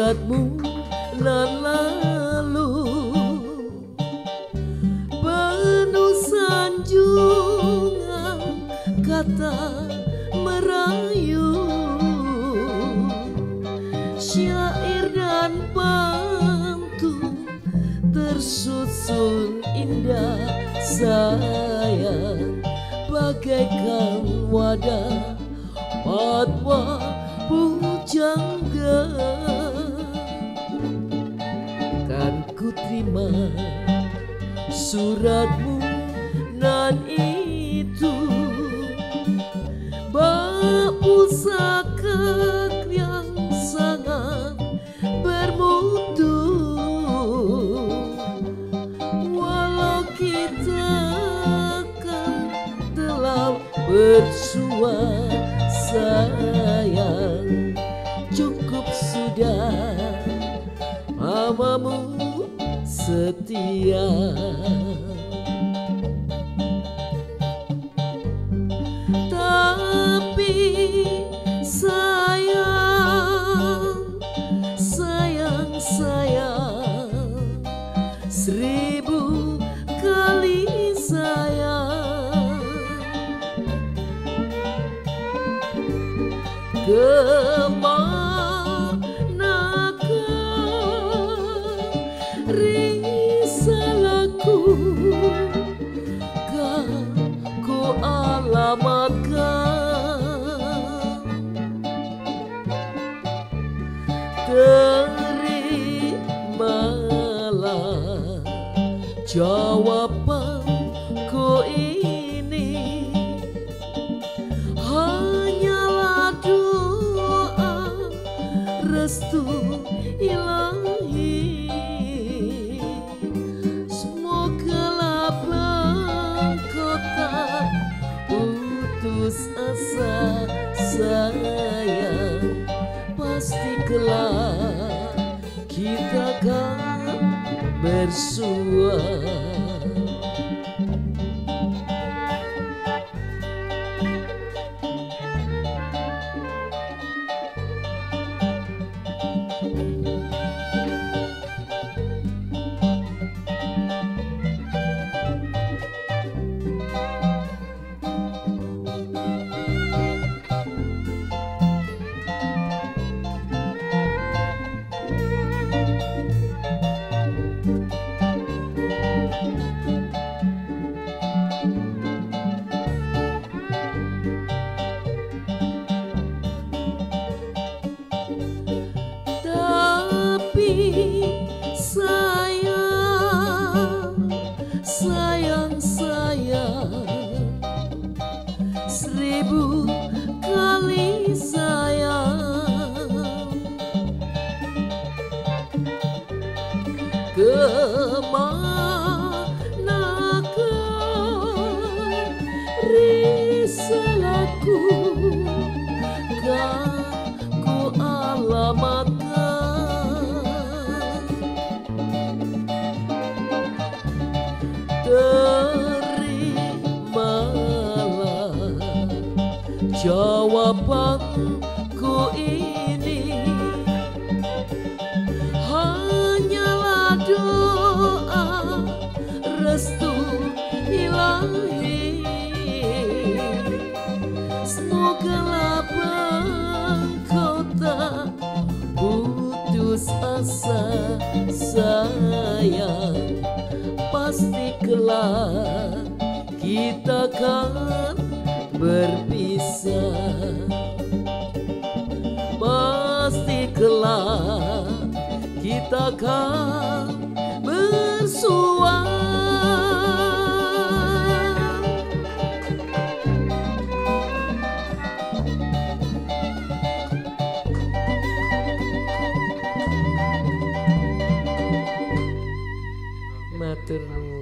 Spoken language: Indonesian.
suratmu nan lalu penuh sanjungan kata merayu, syair dan pantun tersusun indah sayang, bagaikan wadah fatwa pujangga. Kan ku terima suratmu nan itu, bak pusaka yang sangat bermutu. Walau kita kan telah bersua sayang, cukup sudah mamamu setia. Tapi sayang, sayang, sayang, 1000 kali sayang, kemanakah risalahku, kan ku alamatkan. Terimalah jawabanku ini, hanyalah doa restu ilahi. Semogalah engkau tak putus asa sayang, pasti kelak kita kan bersua. Sayang, sayang, sayang, 1000 kali sayang, kemanakah risalahku, kan ku alamatkan. Terimalah jawabanku ini, hanyalah doa restu ilahi. Semogalah engkau tak putus asa sayang, pasti kelak kita kan berpisah. Pasti kelak kita kan bersua. Matur nuwun.